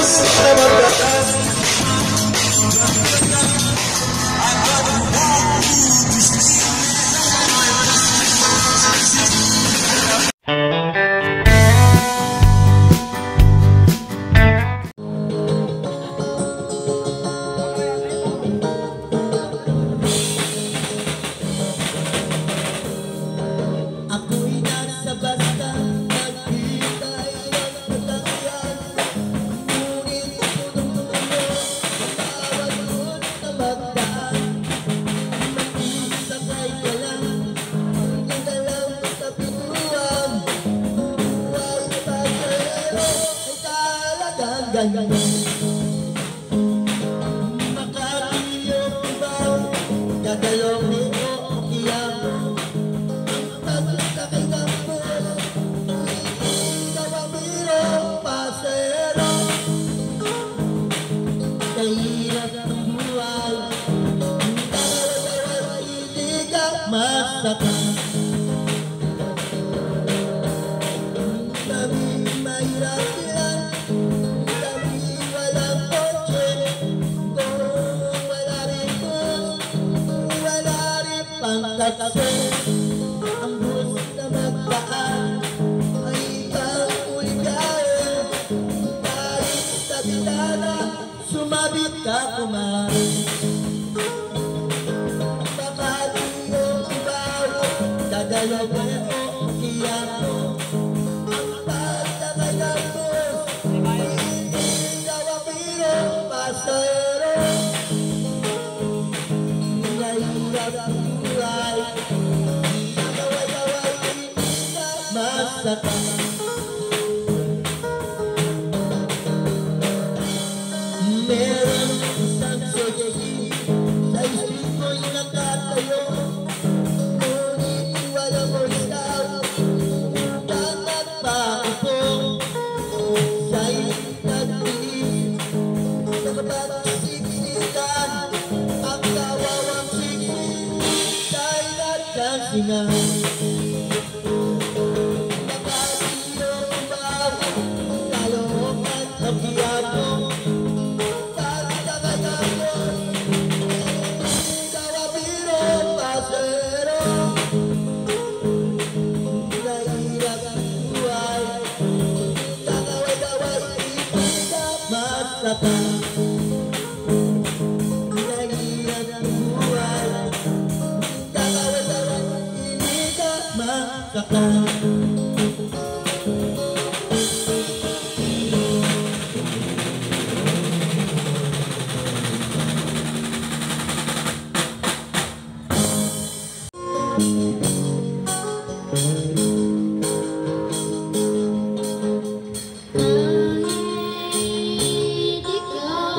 Di ka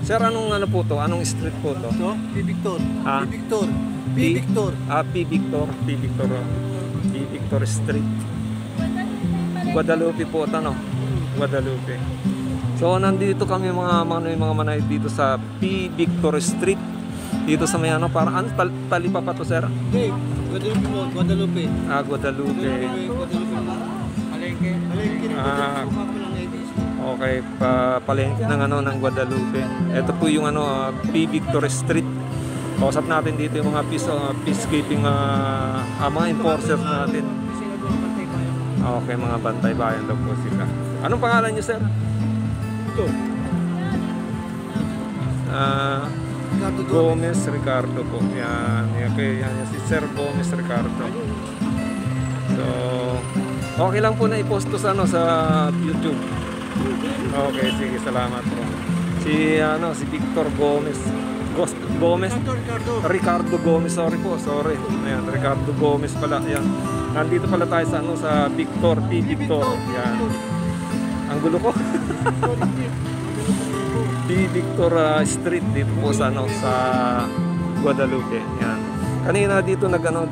Sir, anong ano po to? Anong street po to? So, P. Victor. Ah? P. Victor. P. Victor. P. Victor. P. Victor. P. Victor Street. Guadalupe po ito, no? Guadalupe. So, nandito kami mga manay dito sa P. Victor Street. Dito sa may ano, parang Talipa pa to, sir? Hey, Guadalupe mo, Guadalupe. Guadalupe. Guadalupe. Palengke. Palengke ng Guadalupe. Okay, palengke ng ano ng Guadalupe. Ito po yung ano P. Victor Street. Kausap natin dito yung mga peacekeeping mga enforcers natin. Okay, mga bantay bayan daw po sila. Anong pangalan niyo, sir? Ito. Gomez Ricardo po. Yan, si Sir Gomez Ricardo. So, okay lang po na i-post to sa YouTube. Okay, sige, salamat po. Si Victor Gomez. Ricardo Gomez, sorry. Ayan, Ricardo Gomez pala. Ayan. Nandito pala tayo sa Victor, P. Victor. Ayan. Ang gulo ko. P. Victor Street dito po sa Guadalupe. Ayan. Kanina dito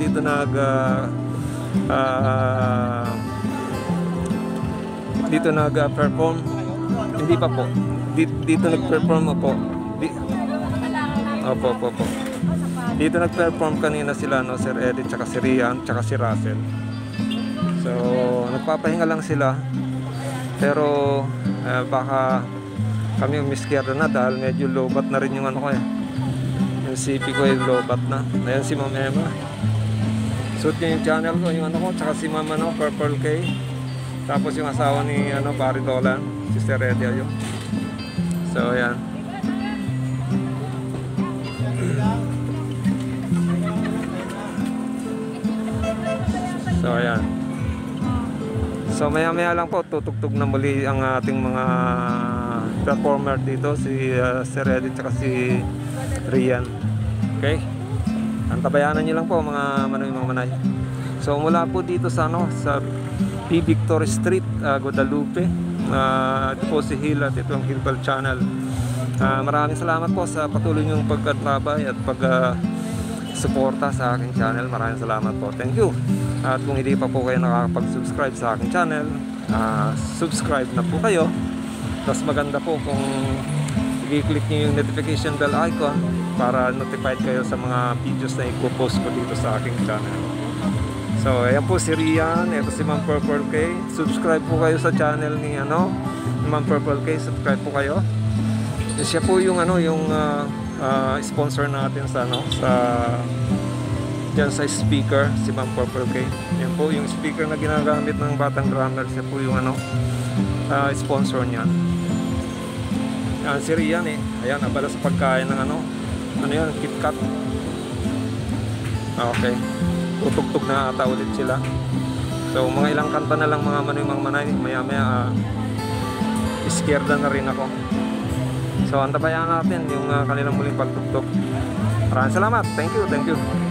nag-perform. Hindi pa po. Dito nag-perform po. Opo. Dito nag-perform kanina sila, Sir Eddie, tsaka si Rian, tsaka si Russell. So, nagpapahinga lang sila. Pero baka kami umiskiyado na dahil medyo lobat na rin yung ano ko eh. Yung CP ko ay lobat na. Ayan si Ma'am Emma. Suot niya yung channel ko, yung ano ko, tsaka si Ma'am Purple K. Tapos yung asawa ni Barry Dolan, si Sir Eddie ayun. So ayan. So ayan. So maya lang po tutugtog na muli ang ating mga performer dito, si Sir Eddie at si Rian. Okay? Antabayanan niyo lang po mga manay. So mula po dito sa P. Victor Street, Guadalupe. Ito po si Hill at ito ang Hilbal Channel. Maraming salamat po sa patuloy niyong pagkatrabay at pag-suporta sa aking channel. Maraming salamat po. Thank you. At kung hindi pa po kayo nakakapag-subscribe sa aking channel, subscribe na po kayo. Tapos maganda po kung i-click niyo yung notification bell icon para notified kayo sa mga videos na i-post ko dito sa aking channel. So, ayan po si Rian, ito si Ma'am Purple K. Subscribe po kayo sa channel ni Ma'am Purple K. Subscribe po kayo. Siya po yung sponsor natin diyan sa speaker, si Ma'am Purple K. Yan po yung speaker na ginagamit ng Batang Drummer. Siya po yung sponsor niya. Yan si Rian eh. Ayan, abala sa pagkain ng yan, KitKat. Okay. Tutugtog na ata ulit sila. So mga ilang kanta na lang mga manay, maya iskierda na rin ako. So antabayan natin yung kanilang muling pagtugtog. Maraming salamat. Thank you.